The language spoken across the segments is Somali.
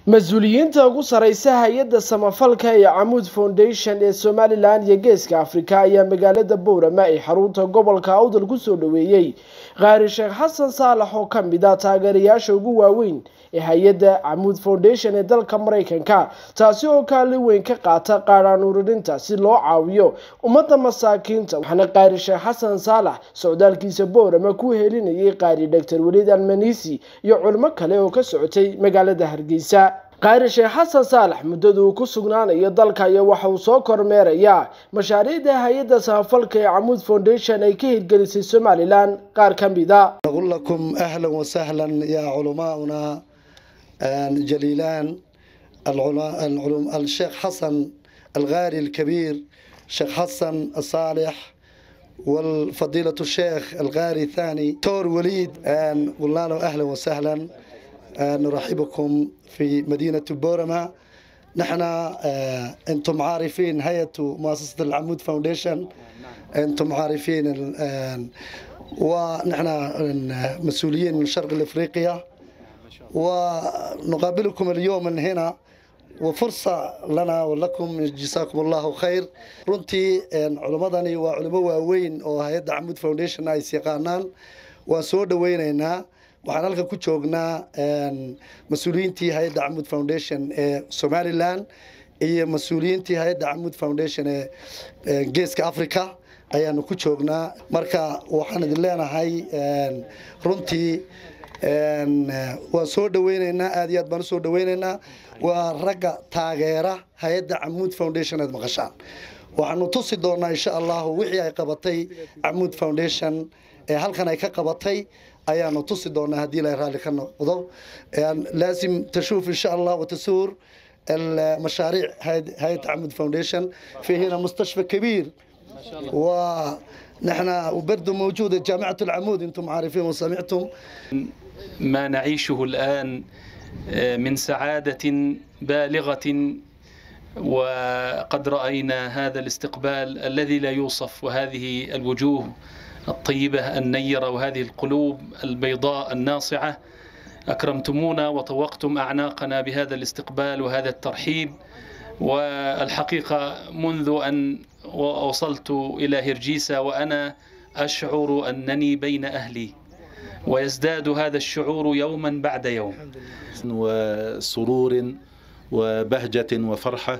mas-uuliyiinta ugu sareysa hay'adda samafalka ee Amoud Foundation ee Somaliland iyo Geeska Afrika ayaa magaalada Borama ee xarunta gobolka Awdal ku soo dhaweeyay qaari Sheekh Xasan Saalax oo ka mid ah taageerayaasha ugu waaweyn ee hay'adda Amoud Foundation ee dalka Maraykanka taasi oo kaalin weyn ka qaata qaaraan ururinta si loo caawiyo ummadda masaakiinta waxaana qaari Sheekh Xasan Saalax socdaalkiisa Borama ku helinayay qaari Dr. Waliid Almanisi iyo culimo kale oo ka socotay magaalada Hargeysa qaari Sheekh Xasan Saalax muddadu ku sugnaanayo dalka iyo waxa uu soo kormeerayaa mashaariicda hay'adda samafalka ee Amoud Foundation ay ka hirgelisay Somaliland qaar ka mid ah. أقول لكم أهلا وسهلا يا علماؤنا الجليلان الشيخ حسن الغاري الكبير الشيخ حسن الصالح والفضيلة الشيخ الغاري الثاني دكتور وليد قلنا له أهلا وسهلا نرحبكم في مدينة بورما. نحن أنتم عارفين هيئة مؤسسة العمود فاونديشن، أنتم عارفين ونحن مسؤولين من شرق الأفريقيا ونقابلكم اليوم من هنا وفرصة لنا ولكم جزاكم الله خير. runtii culimadani waa culimo waaweyn oo hay'adda Amoud Foundation ay yaqaanaan waan soo dhaweynaynaa waxaan halka ku joognaa mas'uuliyiintii hay'adda Amoud Foundation ee Somaliland iyo mas'uuliyiintii hay'adda Amoud Foundation ee Geeska Afrika ayaanu ku joognaa marka waxaan idin leenahay runtii waan soo dhaweynaynaa aad iyo aad baan soo dhaweynaynaa waa ragga taageera hay'adda Amoud Foundation ee maqashaan waxaanu tusi doonaa insha Allah wixii ay qabatay Amoud Foundation ee halkan ay ka qabatay ayaanu tusi doonaa hadii la raali ka noqdo لازم تشوف إن شاء الله وتسور المشاريع هيئة عمود فاونديشن. في هنا مستشفى كبير ونحن وبرضه موجودة جامعة العمود أنتم عارفين وسمعتم. ما نعيشه الآن من سعادة بالغة وقد رأينا هذا الاستقبال الذي لا يوصف وهذه الوجوه الطيبة النيرة وهذه القلوب البيضاء الناصعة أكرمتمونا وطوقتم أعناقنا بهذا الاستقبال وهذا الترحيب. والحقيقة منذ أن وصلت إلى هرجيسة وأنا أشعر أنني بين أهلي ويزداد هذا الشعور يوما بعد يوم وسرور وبهجة وفرحة.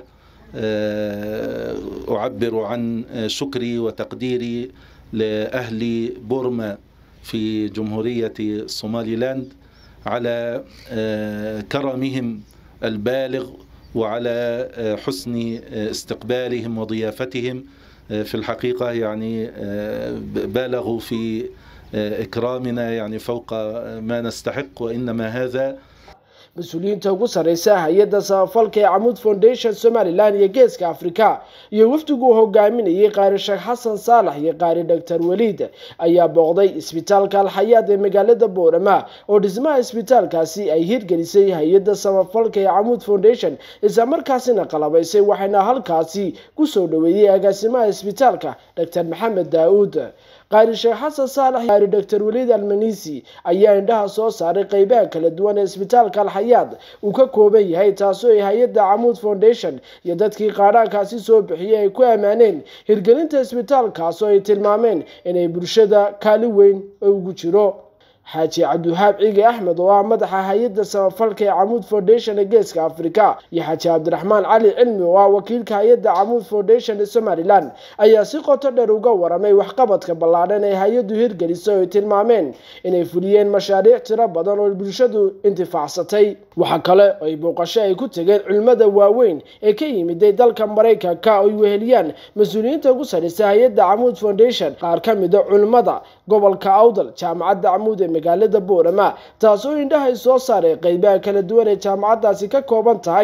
أعبر عن شكري وتقديري لأهل بورما في جمهورية صوماليلاند على كرمهم البالغ وعلى حسن استقبالهم وضيافتهم. في الحقيقة يعني بالغوا في إكرامنا يعني فوق ما نستحق وإنما هذا. mas-uuliyiinta ugu sareysa hay'adda samafalka ee Amoud Foundation Somaliland iyo Geeska Afrika iyo wafdigu hogaaminayay qaari Sheekh Xasan Saalax iyo qaari Dr. Waliid ayaa booqday isbitaalka Haayada ee magaalada Borama oo dhismaha isbitaalkaasi ay hirgelisay hay'adda samafalka ee Amoud Foundation isla markaasina qalabaysay waxayna halkaasi ku soo dhaweeyay agaasimaha isbitaalka Dr. Maxamed Daawud. qaari Sheekh Xasan Saalax iyo qaari Dr. Waliid Almanisi ayaa indhaha soo saaray qaybaha kala duwan ee isbitaalka Haayada uu ka kooban yahay taasoo ay hay'adda Amoud Foundation iyo dadkii qaaraankaasi soo bixiyay ay ku amaaneen hirgelinta isbitaalkaas oo ay tilmaameen inay bulshada kaalin weyn ugu jiro. حاجي عبد الوهاب عيقي أحمد ومدح هيئة samafalka ee Amoud Foundation ee Geeska Afrika iyo حاجي عبد الرحمن علي علمي ووكيلka hay'adda Amoud Foundation ee Somaliland ayaa si qoto dheer uga waramay waxqabadka ballaaran ee hay'addu hirgelisay oo tilmaameen inay fuliyeen mashaariic tiro badan oo bulshadu intifaacsatay. waxa kale oo ay booqasho ay ku tageen culimada waaweyn ee ka yimid dalka Maraykanka oo ay weheliyaan mas'uuliyiinta ugu sareysa hay'adda Amoud Foundation qaar ka mid ah culimada gobolka Awdal jaamacadda Amoud ee magaalada Borama taasoo indhaha soo saaray qaybaha kala duwan ee jaamacadaasi ka kooban tahay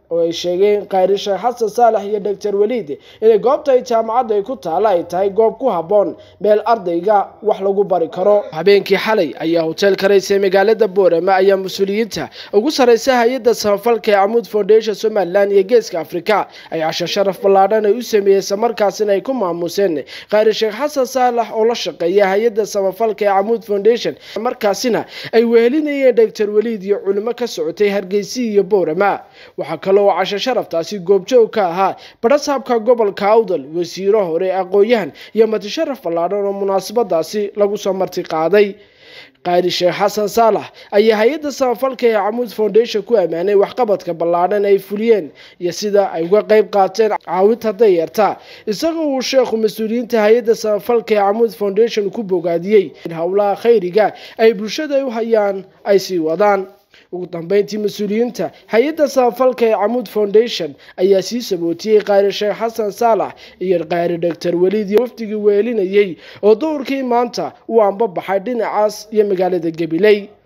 oo ay sheegeen qaari Sheekh Xasan Saalax iyo Dr. Waliid inay goobta jaamacadda ay ku taala ay tahay goob ku haboon meel ardayga wax lagu bari karo. Habeenkii xalay ayaa hotel Dhawaysay magaalada Borama ayaa mas'uuliyiinta ugu sareysa hay'adda samafalka Amoud Foundation Somaliland iyo Geeska Afrika ay casho sharaf ballaaran ay u sameeyeen markaasina ay ku maamuseen qaari Sheekh Xasan Saalax oo la shaqeeya hay'adda samafalka Amoud Foundation markaasina ay wehelinayeen Dr. Waliid iyo culimo ka socotay Hargeysa iyo Borama. waxa oo casho sharaftaasi goobjoog ka ahaa barasaabka gobolka Awdal wasiiro hore aqooyahan iyo mati sharaf ballaaran oo munaasabadaasi lagu soo marti qaaday. qaari Sheekh Xasan Saalax ayaa hay'adda samafalka Amoud Foundation ku amaanay waxqabadka ballaaran ay fuliyeen iyo sida ay uga qayb qaateen caawinta dayarta isagoo uu sheekhu mas'uuliyiinta hay'adda samafalka Amoud Foundation ku bogaadiyay in hawlaha khayriga ay bulshada u hayaan ay sii wadaan. ugu dambeyntii mas'uuliyiinta hay'adda samafalka Amoud Foundation ayaa sii sabootiyay qaari Sheekh Xasan Saalax iyo qaari Dr. Waliid iyo wafdigii weelinayay oo doorkii maanta uu anba baxay dhinacaas iyo magaalada Gabiley.